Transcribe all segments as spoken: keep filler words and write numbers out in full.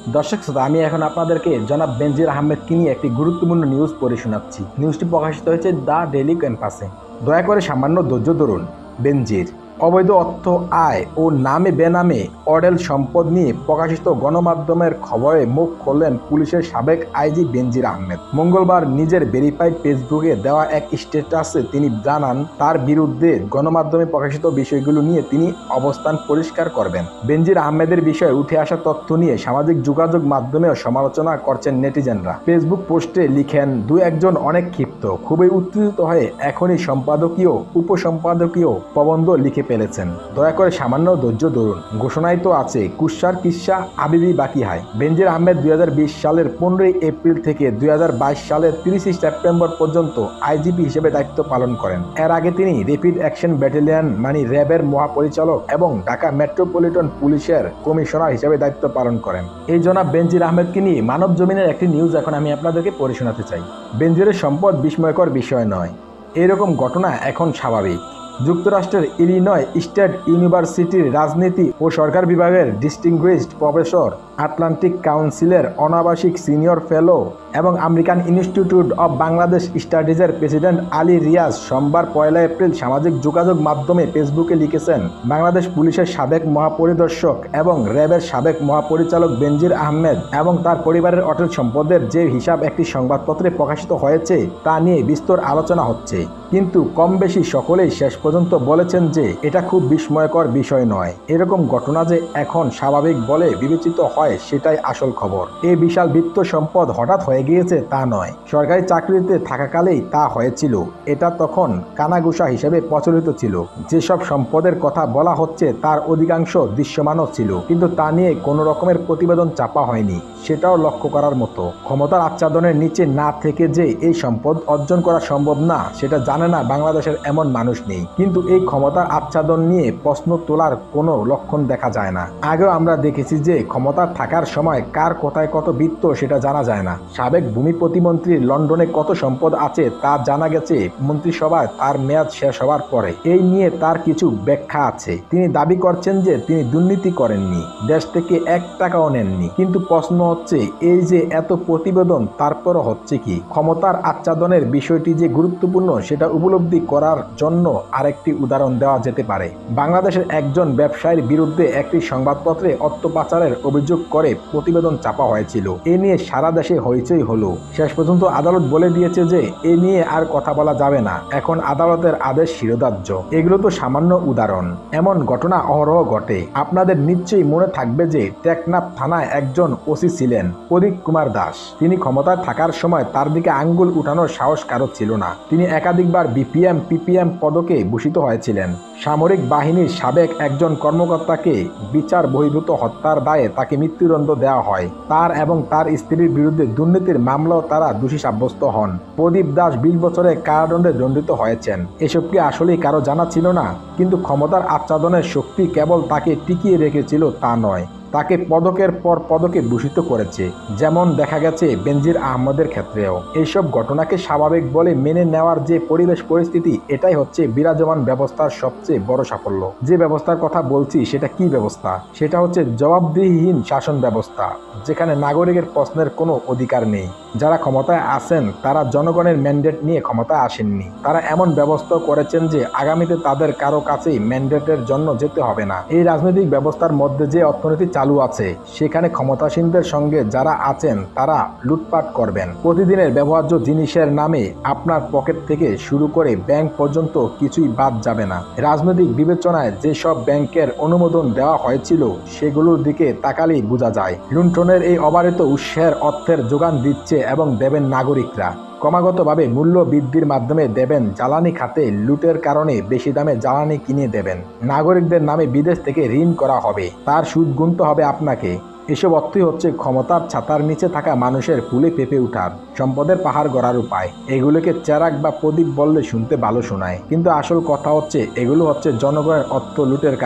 দর্শক শ্রোতা, আমি এখন আপনাদেরকে জনাব বেনজির আহমেদকে নিয়ে একটি গুরুত্বপূর্ণ নিউজ পড়ে শোনাচ্ছি। নিউজটি প্রকাশিত হয়েছে দ্য ডেইলি ক্যাম্পাসে। দয়া করে সামান্য ধৈর্য ধরুন। বেনজির অবৈধ অর্থ আয় ও নামে বেনামে অডেল সম্পদ নিয়ে প্রকাশিত গণমাধ্যমের খবরে মুখ খুললেন পুলিশের সাবেক আইজি বেনজির আহমেদ। মঙ্গলবার নিজের ভেরিফাইড ফেসবুকে দেওয়া এক স্ট্যাটাসে তিনি জানান, তার বিরুদ্ধে গণমাধ্যমে প্রকাশিত বিষয়গুলো নিয়ে তিনি অবস্থান পরিষ্কার করবেন। বেনজির আহমেদের বিষয়ে উঠে আসা তথ্য নিয়ে সামাজিক যোগাযোগ মাধ্যমেও সমালোচনা করছেন নেটিজেনরা। ফেসবুক পোস্টে লিখেন, দু একজন অনেক ক্ষিপ্ত, খুবই উত্তেজিত হয়ে এখনই সম্পাদকীয় উপসম্পাদকীয় প্রবন্ধ লিখে পেলেছেন। দয়া করে সামান্য ধৈর্য ধরুন। ঘোষণায় তো আছে কুশ্চার কিস্সা আবিবি বাকি হায়। বেনজির আহমেদ দুই হাজার বিশ সালের পনেরোই এপ্রিল থেকে দুই হাজার বাইশ সালের তিরিশে সেপ্টেম্বর পর্যন্ত আইজিপি হিসেবে দায়িত্ব পালন করেন। এর আগে তিনি র্যাপিড অ্যাকশন ব্যাটালিয়ন মানে র্যাবের মহাপরিচালক এবং ঢাকা মেট্রোপলিটন পুলিশের কমিশনার হিসেবে দায়িত্ব পালন করেন। এই জনাব বেনজির আহমেদকে নিয়ে মানব জমিনের একটি নিউজ এখন আমি আপনাদেরকে পড়ে শোনাতে চাই। বেনজিরের সম্পদ বিস্ময়কর বিষয় নয়, এরকম ঘটনা এখন স্বাভাবিক। যুক্তরাষ্ট্রের ইলিনয় স্টেট ইউনিভার্সিটির রাজনীতি ও সরকার বিভাগের ডিস্টিংগুইশড প্রফেসর, আটলান্টিক কাউন্সিলের অনাবাসিক সিনিয়র ফেলো এবং আমেরিকান ইনস্টিটিউট অব বাংলাদেশ স্টাডিজের প্রেসিডেন্ট আলী রিয়াজ সোমবার পয়লা এপ্রিল সামাজিক যোগাযোগ মাধ্যমে ফেসবুকে লিখেছেন, বাংলাদেশ পুলিশের সাবেক মহাপরিদর্শক এবং র্যাবের সাবেক মহাপরিচালক বেনজির আহমেদ এবং তার পরিবারের অটল সম্পদের যে হিসাব একটি সংবাদপত্রে প্রকাশিত হয়েছে তা নিয়ে বিস্তর আলোচনা হচ্ছে, কিন্তু কম বেশি সকলেই শেষ পর্যন্ত বলেছেন যে এটা খুব বিস্ময়কর বিষয় নয়। এরকম ঘটনা যে এখন স্বাভাবিক বলে বিবেচিত হয় সেটাই আসল খবর। এই বিশাল বিত্ত সম্পদ হঠাৎ হয়ে গিয়েছে তা নয়, সরকারি চাকরিতে থাকাকালেই তা হয়েছিল। এটা তখন কানাঘুষা হিসেবে প্রচলিত ছিল। যেসব সম্পদের কথা বলা হচ্ছে তার অধিকাংশ দৃশ্যমানও ছিল, কিন্তু তা নিয়ে কোনো রকমের প্রতিবেদন চাপা হয়নি, সেটাও লক্ষ্য করার মতো। ক্ষমতার আচ্ছাদনের নিচে না থেকে যে এই সম্পদ অর্জন করা সম্ভব না সেটা জানে না বাংলাদেশের এমন মানুষ নেই, কিন্তু এই ক্ষমতার আচ্ছাদন নিয়ে প্রশ্ন তোলার কোনো লক্ষণ দেখা যায় না। আগেও আমরা দেখেছি যে ক্ষমতা থাকার সময় কার কোথায় কত বৃত্ত সেটা জানা যায় না। সাবেক ভূমি প্রতিমন্ত্রীর লন্ডনে কত সম্পদ আছে তা জানা গেছে মন্ত্রিসভায় তার মেয়াদ শেষ হওয়ার পরে। এই নিয়ে তার কিছু ব্যাখ্যা আছে। তিনি দাবি করছেন যে তিনি দুর্নীতি করেননি, দেশ থেকে এক টাকাও নেননি, কিন্তু প্রশ্ন হচ্ছে এই যে এত প্রতিবেদন তারপরও হচ্ছে কি? ক্ষমতার আচ্ছাদনের বিষয়টি যে গুরুত্বপূর্ণ সেটা উপলব্ধি করার জন্য আরেকটি উদাহরণ দেওয়া যেতে পারে। বাংলাদেশের একজন ব্যবসায়ীর বিরুদ্ধে একটি সংবাদপত্রে অর্থ পাচারের অভিযোগ করে প্রতিবেদন চাপা হয়েছিল। এ নিয়ে সারা দেশে হইচই হলো। শেষ পর্যন্ত আদালত বলে দিয়েছে যে এ নিয়ে আর কথা বলা যাবে না, এখন আদালতের আদেশ শিরোধার্য। এগুলো তো সামান্য উদাহরণ, এমন ঘটনা অহরহ ঘটে। আপনাদের নিশ্চয়ই মনে থাকবে যে টেকনাফ থানায় একজন ওসি ছিলেন প্রদীপ কুমার দাস। তিনি ক্ষমতায় থাকার সময় তার দিকে আঙ্গুল উঠানোর সাহস কারো ছিল না। তিনি একাধিকবার বিপিএম পিপিএম পদকে ভূষিত হয়েছিলেন। সামরিক বাহিনীর সাবেক একজন কর্মকর্তাকে বিচার বহির্ভূত হত্যার দায়ে তাকে মৃত্যুদণ্ড দেওয়া হয়। তার এবং তার স্ত্রীর বিরুদ্ধে দুর্নীতির মামলাও তারা দোষী সাব্যস্ত হন। প্রদীপ দাস বিশ বছরের কারাদণ্ডে দণ্ডিত হয়েছেন। এসব কি আসলেই কারো জানা ছিল না? কিন্তু ক্ষমতার আচ্ছাদনের শক্তি কেবল তাকে টিকিয়ে রেখেছিল তা নয়, তাকে পদকের পর পদকে ভূষিত করেছে, যেমন দেখা গেছে বেনজির আহমেদের ক্ষেত্রেও। এইসব ঘটনাকে স্বাভাবিক বলে মেনে নেওয়ার যে পরিবেশ পরিস্থিতি, এটাই হচ্ছে বিরাজমান ব্যবস্থার সবচেয়ে বড় সাফল্য। যে ব্যবস্থার কথা বলছি সেটা কি ব্যবস্থা? সেটা হচ্ছে জবাবদিহিহীন শাসন ব্যবস্থা, যেখানে নাগরিকের প্রশ্নের কোনো অধিকার নেই। যারা ক্ষমতায় আছেন তারা জনগণের ম্যান্ডেট নিয়ে ক্ষমতায় আসেননি। তারা এমন ব্যবস্থা করেছেন যে আগামীতে তাদের কারো কাছেই ম্যান্ডেটের জন্য যেতে হবে না। এই রাজনৈতিক ব্যবস্থার মধ্যে যে অর্থনীতি চালু আছে সেখানে ক্ষমতাসীনদের সঙ্গে যারা আছেন তারা লুটপাট করবেন। প্রতিদিনের ব্যবহার্য জিনিসের নামে আপনার পকেট থেকে শুরু করে ব্যাংক পর্যন্ত কিছুই বাদ যাবে না। রাজনৈতিক বিবেচনায় যেসব ব্যাংকের অনুমোদন দেওয়া হয়েছিল সেগুলোর দিকে তাকালেই বোঝা যায় লুণ্ঠনের এই অবারিত উৎসের অর্থের যোগান দিচ্ছে এবং দেবেন নাগরিকরা। ক্রমাগতভাবে মূল্য বৃদ্ধির মাধ্যমে দেবেন জ্বালানি খাতে লুটের কারণে বেশি দামে জ্বালানি কিনে দেবেন। নাগরিকদের নামে বিদেশ থেকে ঋণ করা হবে, তার সুদ গুনতে হবে আপনাকে। এসব অর্থই হচ্ছে ক্ষমতার ছাতার নিচে থাকা মানুষের ফুলে পেঁপে উঠার, সম্পদের পাহাড় গড়ার উপায়। এগুলোকে চেরাগ বা প্রদীপ বললে শুনতে ভালো শোনায়, কিন্তু আসল কথা হচ্ছে এগুলো হচ্ছে জনগণের অর্থ লুটের কাহিনী।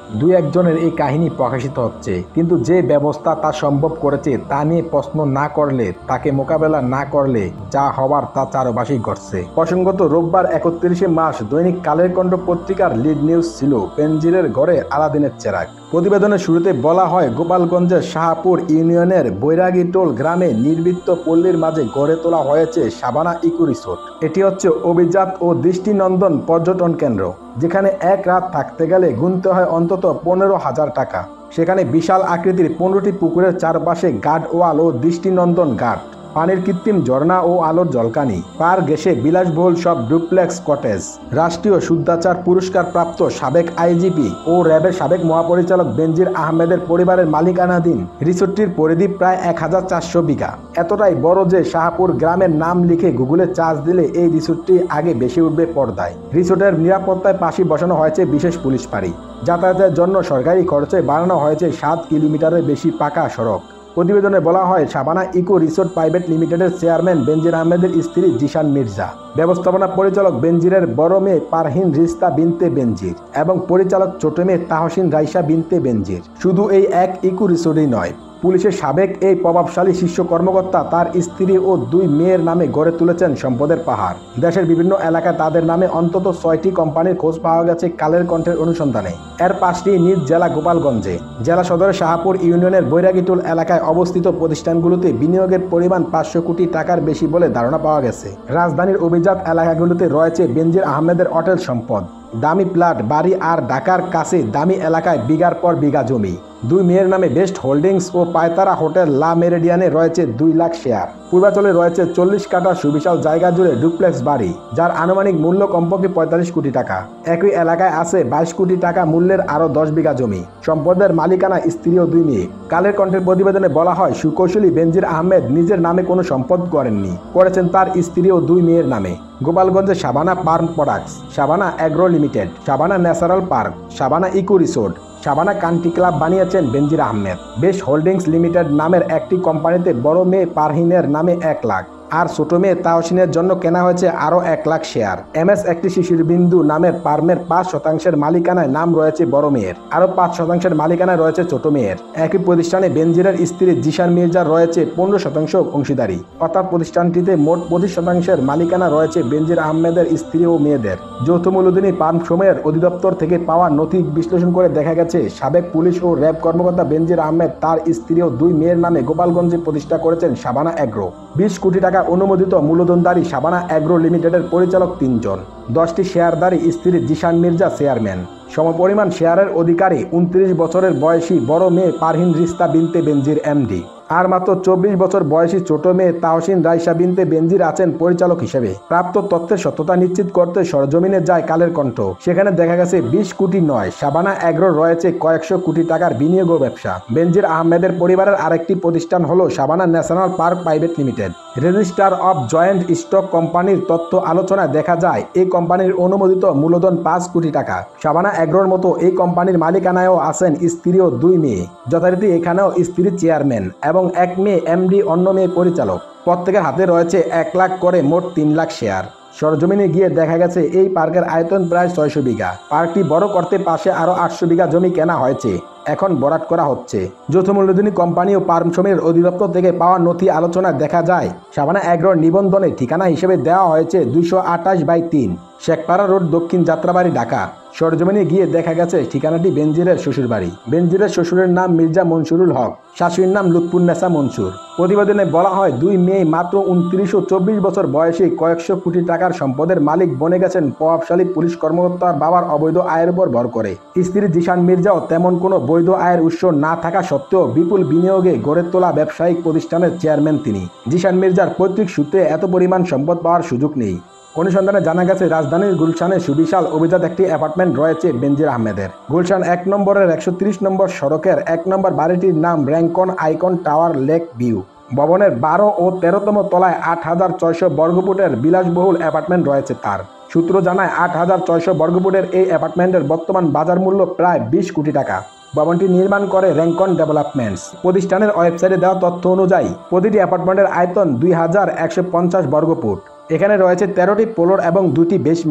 দুই একজনের এই কাহিনী প্রকাশিত হচ্ছে, কিন্তু যে ব্যবস্থা তা সম্ভব করেছে তা নিয়ে প্রশ্ন না করলে, তাকে মোকাবেলা না করলে যা হবার তা চারপাশেই ঘটছে। প্রসঙ্গত, রোববার একত্রিশে মার্চ দৈনিক কালের কণ্ঠ পত্রিকার লিড নিউজ ছিল বেনজিরের ঘরে আলাদিনের চেরাগ। প্রতিবেদনের শুরুতে বলা হয়, গোপালগঞ্জের শাহপুর ইউনিয়নের বৈরাগীটোল গ্রামে নির্বৃত্ত পল্লীর মাঝে গড়ে তোলা হয়েছে শাবানা ইকো রিসোর্ট। এটি হচ্ছে অভিজাত ও দৃষ্টিনন্দন পর্যটন কেন্দ্র, যেখানে এক রাত থাকতে গেলে গুনতে হয় অন্তত পনেরো হাজার টাকা। সেখানে বিশাল আকৃতির পনেরোটি পুকুরের চারপাশে গার্ড ওয়াল ও দৃষ্টিনন্দন ঘাট, পানির কৃত্রিম ঝর্ণা ও আলোর ঝলকানি, পার ঘেঁষে বিলাসবহুল সব ডুপ্লেক্স কটেজ। রাষ্ট্রীয় শুদ্ধাচার পুরস্কার প্রাপ্ত সাবেক আইজিপি ও র্যাবের সাবেক মহাপরিচালক বেনজির আহমেদের পরিবারের মালিকানাধীন রিসোর্টটির পরিধি প্রায় এক হাজার চারশো বিঘা। এতটাই বড় যে শাহপুর গ্রামের নাম লিখে গুগলে চার্জ দিলে এই রিসোর্টটি আগে বেশি উঠবে পর্দায়। রিসোর্টের নিরাপত্তায় পাশে বসানো হয়েছে বিশেষ পুলিশ ফাঁড়ি। যাতায়াতের জন্য সরকারি খরচে বানানো হয়েছে সাত কিলোমিটারের বেশি পাকা সড়ক। প্রতিবেদনে বলা হয়, শাবানা ইকো রিসোর্ট প্রাইভেট লিমিটেডের চেয়ারম্যান বেনজির আহমেদের স্ত্রী জিশান মির্জা, ব্যবস্থাপনা পরিচালক বেনজিরের বড় মেয়ে পারহিন রিস্তা বিনতে বেনজির এবং পরিচালক ছোট মেয়ে তাহসিন রাইসা বিনতে বেনজির। শুধু এই এক ইকো রিসোর্টই নয়, পুলিশের সাবেক এই প্রভাবশালী শীর্ষ কর্মকর্তা তার স্ত্রী ও দুই মেয়ের নামে গড়ে তুলেছেন সম্পদের পাহাড়। দেশের বিভিন্ন এলাকায় তাদের নামে অন্তত ছয়টি কোম্পানির খোঁজ পাওয়া গেছে কালের কণ্ঠের অনুসন্ধানে। এর পাঁচটি নিজ জেলা গোপালগঞ্জে। জেলা সদরের শাহপুর ইউনিয়নের বৈরাগীটোল এলাকায় অবস্থিত প্রতিষ্ঠানগুলোতে বিনিয়োগের পরিমাণ পাঁচশো কোটি টাকার বেশি বলে ধারণা পাওয়া গেছে। রাজধানীর অভিজাত এলাকাগুলোতে রয়েছে বেনজির আহমেদের অটেল সম্পদ, দামি প্লাট বাড়ি আর ঢাকার কাছে দামি এলাকায় বিঘার পর বিঘা জমি। দুই মেয়ের নামে বেস্ট হোল্ডিংস ও পায়তারা হোটেল লা মেরিডিয়ানে রয়েছে দুই লাখ শেয়ার। পূর্বাচলে রয়েছে চল্লিশ কাঠা সুবিশাল জায়গা জুড়ে ডুপ্লেক্স বাড়ি, যার আনুমানিক মূল্য কমপক্ষে পঁয়তাল্লিশ কোটি টাকা। একই এলাকায় আছে বাইশ কোটি টাকা মূল্যের আরও দশ বিঘা জমি। সম্পদের মালিকানা স্ত্রী ও দুই মেয়ে। কালের কণ্ঠের প্রতিবেদনে বলা হয়, সুকৌশলী বেনজির আহমেদ নিজের নামে কোনো সম্পদ করেননি, করেছেন তার স্ত্রী ও দুই মেয়ের নামে। গোপালগঞ্জের Shabana farm products, Shabana agro limited, Shabana natural park, Shabana eco resort, Shabana country club বানিয়েছেন Benazir Ahmed. Best holdings limited নামের একটি কোম্পানিতে বড় মেয়ে পারহিনের নামে এক লাখ আর ছোট মেয়ে তাহসিনের জন্য কেনা হয়েছে আরও এক লাখ শেয়ার। এম এস একটি শিশির বিন্দু নামের ফার্মের পাঁচ শতাংশের মালিকানায় নাম রয়েছে বড় মেয়ের, আরও পাঁচ শতাংশের মালিকানায় রয়েছে ছোট মেয়ের। একই প্রতিষ্ঠানে বেনজিরের স্ত্রী জিশান মির্জার রয়েছে পনেরো শতাংশ অংশীদারি, অর্থাৎ প্রতিষ্ঠানটিতে মোট পঁচিশ শতাংশের মালিকানা রয়েছে বেনজির আহমেদের স্ত্রী ও মেয়েদের। যৌথ মূলধনী ফার্ম সময়ের অধিদপ্তর থেকে পাওয়া নথি বিশ্লেষণ করে দেখা গেছে, সাবেক পুলিশ ও র্যাব কর্মকর্তা বেনজির আহমেদ তার স্ত্রী ও দুই মেয়ের নামে গোপালগঞ্জে প্রতিষ্ঠা করেছেন শাবানা অ্যাগ্রো। বিশ কোটি টাকা অনুমোদিত মূলধনধারী শাবানা অ্যাগ্রো লিমিটেডের পরিচালক তিনজন, দশটি শেয়ারধারী স্ত্রী জিশান মির্জা চেয়ারম্যান। সমপরিমাণ শেয়ারের অধিকারী উনত্রিশ বছরের বয়সী বড় মেয়ে পারহিন রিস্তা বিনতে বেনজির এমডি, আর মাত্র চব্বিশ বছর বয়সী ছোট মেয়ে তাহসিন রাইসা বিনতে বেনজির আছেন পরিচালক হিসেবে। প্রাপ্ত তথ্যের সত্যতা নিশ্চিত করতে সরজমিনে যায় কালের কণ্ঠ। সেখানে দেখা গেছে বিশ কোটি নয়, শাবানা অ্যাগ্রোর রয়েছে কয়েকশো কোটি টাকার বিনিয়োগ ও ব্যবসা। বেনজির আহমেদের পরিবারের আরেকটি প্রতিষ্ঠান হলো Shabana national park private limited. Registrar of joint stock কোম্পানির তথ্য আলোচনায় দেখা যায়, এই কোম্পানির অনুমোদিত মূলধন পাঁচ কোটি টাকা। শাবানা অ্যাগ্রোর মতো এই কোম্পানির মালিকানায়ও আছেন স্ত্রী ও দুই মেয়ে, যথারীতি এখানেও স্ত্রী চেয়ারম্যান এবং এক মেয়ে এমডি, অন্য মেয়ে পরিচালক। প্রত্যেকের হাতে রয়েছে এক লাখ করে মোট তিন লাখ শেয়ার। সরজমিনে গিয়ে দেখা গেছে এই পার্কের আয়তন প্রায় ছয়শো বিঘা। পার্কটি বড় করতে পাশে আরও আটশো বিঘা জমি কেনা হয়েছে, এখন বরাট করা হচ্ছে। যৌথ মূলধনী কোম্পানি ও ফার্ম সময়ের অধিদপ্তর থেকে পাওয়া নথি আলোচনায় দেখা যায়, শাবানা অ্যাগ্রোর নিবন্ধনে ঠিকানা হিসেবে দেওয়া হয়েছে দুইশো আঠাশ বাই তিন শেখপাড়া রোড, দক্ষিণ যাত্রাবাড়ি, ঢাকা। সরজমিনে গিয়ে দেখা গেছে ঠিকানাটি বেনজিরের শ্বশুরবাড়ি। বেনজিরের শ্বশুরের নাম মির্জা মনসুরুল হক, শাশুড়ির নাম লুৎফুন্নেসা মনসুর। প্রতিবেদনে বলা হয়, দুই মেয়ে মাত্র উনত্রিশ ও চব্বিশ বছর বয়সে কয়েকশো কোটি টাকার সম্পদের মালিক বনে গেছেন প্রভাবশালী পুলিশ কর্মকর্তার বাবার অবৈধ আয়ের উপর ভর করে। স্ত্রী জিশান মির্জাও তেমন কোনো বৈধ আয়ের উৎস না থাকা সত্ত্বেও বিপুল বিনিয়োগে গড়ে তোলা ব্যবসায়িক প্রতিষ্ঠানের চেয়ারম্যান তিনি। জিশান মির্জার পৈতৃক সূত্রে এত পরিমাণ সম্পদ পাওয়ার সুযোগ নেই। অনুসন্ধানে জানা গেছে, রাজধানীর গুলশানে সুবিশাল অভিজাত একটি অ্যাপার্টমেন্ট রয়েছে বেনজির আহমেদের। গুলশান এক নম্বরের একশো তিরিশ নম্বর সড়কের এক নম্বর বাড়িটির নাম Rancon icon tower lake view. ভবনের বারো ও তেরোতম তলায় আট হাজার ছয়শো বর্গফুটের বিলাসবহুল অ্যাপার্টমেন্ট রয়েছে তার। সূত্র জানায়, আট হাজার ছয়শো বর্গফুটের এই অ্যাপার্টমেন্টের বর্তমান বাজার মূল্য প্রায় বিশ কোটি টাকা। ভবনটি নির্মাণ করে র্যাঙ্কন ডেভেলপমেন্টস। প্রতিষ্ঠানের ওয়েবসাইটে দেওয়া তথ্য অনুযায়ী প্রতিটি অ্যাপার্টমেন্টের আয়তন দুই হাজার একশো পঞ্চাশ বর্গফুট। এখানে রয়েছে তেরোটি ফ্লোর এবং দুটি বেসমেন্ট।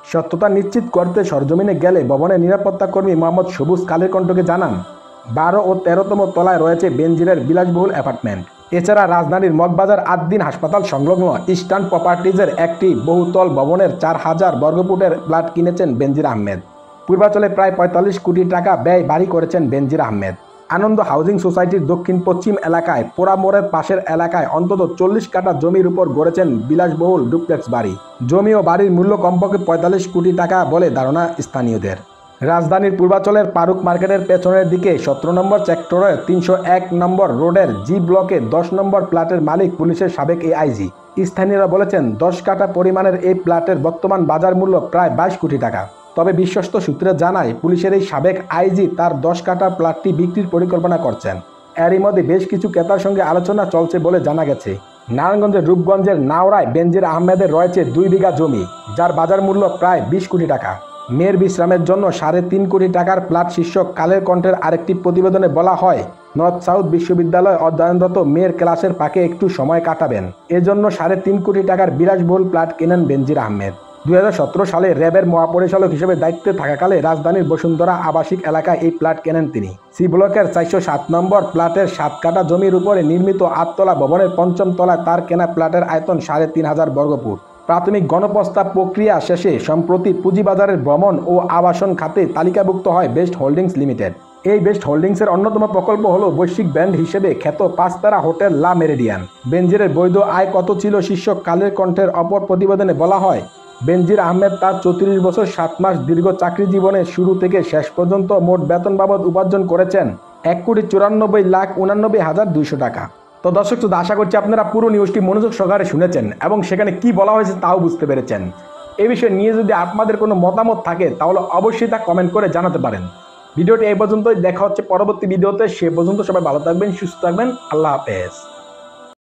সত্যতা নিশ্চিত করতে সরজমিনে গেলে ভবনের নিরাপত্তা কর্মী মোহাম্মদ সবুজ কালের কণ্ঠকে জানান, বারো ও তেরোতম তলায় রয়েছে বেনজিরের বিলাসবহুল অ্যাপার্টমেন্ট। এছাড়া রাজধানীর মগবাজার আদ্দিন হাসপাতাল সংলগ্ন ইস্টার্ন প্রপার্টিজের একটি বহুতল ভবনের চার হাজার বর্গফুটের ফ্ল্যাট কিনেছেন বেনজির আহমেদ। পূর্বাচলে প্রায় পঁয়তাল্লিশ কোটি টাকা ব্যয় বাড়ি করেছেন বেনজির আহমেদ। আনন্দ হাউজিং সোসাইটির দক্ষিণ পশ্চিম এলাকায় পোড়ামোড়ের পাশের এলাকায় অন্তত চল্লিশ কাঠা জমির উপর গড়েছেন বিলাসবহুল ডুপ্লেক্স বাড়ি। জমি ও বাড়ির মূল্য কমপক্ষে পঁয়তাল্লিশ কোটি টাকা বলে ধারণা স্থানীয়দের। রাজধানীর পূর্বাচলের ফারুক মার্কেটের পেছনের দিকে সতেরো নম্বর সেক্টরের তিনশো এক নম্বর রোডের জি ব্লকে দশ নম্বর প্লটের মালিক পুলিশের সাবেক এআইজি। স্থানীয়রা বলেছেন, দশ কাঠা পরিমাণের এই প্লটের বর্তমান বাজার মূল্য প্রায় বাইশ কোটি টাকা। তবে বিশ্বস্ত সূত্রে জানায়, পুলিশের এই সাবেক আইজি তার দশ কাঠা প্লটটি বিক্রির পরিকল্পনা করছেন। এরই মধ্যে বেশ কিছু ক্রেতার সঙ্গে আলোচনা চলছে বলে জানা গেছে। নারায়ণগঞ্জের রূপগঞ্জের নাওরায় বেনজির আহমেদের রয়েছে দুই বিঘা জমি, যার বাজার মূল্য প্রায় বিশ কোটি টাকা। মেয়ের বিশ্রামের জন্য সাড়ে তিন কোটি টাকার প্লট শীর্ষক কালের কণ্ঠের আরেকটি প্রতিবেদনে বলা হয়, নর্থ সাউথ বিশ্ববিদ্যালয় অধ্যয়নরত মেয়ের ক্লাসের ফাঁকে একটু সময় কাটাবেন, এজন্য সাড়ে তিন কোটি টাকার বিলাসবহুল প্লট কেনেন বেনজির আহমেদ। দুই হাজার সতেরো সালে র্যাবের মহাপরিচালক হিসেবে দায়িত্বে থাকাকালে রাজধানীর বসুন্ধরা আবাসিক এলাকায় এই প্লট কেনেন তিনি। সি ব্লকের চারশো সাত নম্বর প্লটের সাত কাঠা জমির উপরে নির্মিত আটতলা ভবনের পঞ্চম তলায় তার কেনা প্লটের আয়তন সাড়ে তিন হাজার বর্গফুট। প্রাথমিক গণপ্রস্তাব প্রক্রিয়া শেষে সম্প্রতি পুঁজিবাজারের ভ্রমণ ও আবাসন খাতে তালিকাভুক্ত হয় বেস্ট হোল্ডিংস লিমিটেড। এই বেস্ট হোল্ডিংসের অন্যতম প্রকল্প হল বৈশ্বিক ব্র্যান্ড হিসেবে খ্যাত পাঁচতারা হোটেল লা মেরিডিয়ান। বেনজিরের বৈধ আয় কত ছিল শীর্ষক কালের কণ্ঠের অপর প্রতিবেদনে বলা হয়, বেনজির আহমেদ তার চৌত্রিশ বছর সাত মাস দীর্ঘ চাকরি জীবনের শুরু থেকে শেষ পর্যন্ত মোট বেতন বাবদ উপার্জন করেছেন এক কোটি চুরানব্বই লাখ উনানব্বই হাজার দুইশো টাকা। তো দর্শক, তো আশা করছি আপনারা পুরো নিউজটি মনোযোগ সহকারে শুনেছেন এবং সেখানে কি বলা হয়েছে তাও বুঝতে পেরেছেন। এই বিষয়ে নিয়ে যদি আপনাদের কোনো মতামত থাকে তাহলে অবশ্যই তা কমেন্ট করে জানাতে পারেন। ভিডিওটি এই পর্যন্তই, দেখা হচ্ছে পরবর্তী ভিডিওতে। সে পর্যন্ত সবাই ভালো থাকবেন, সুস্থ থাকবেন। আল্লাহ হাফেজ।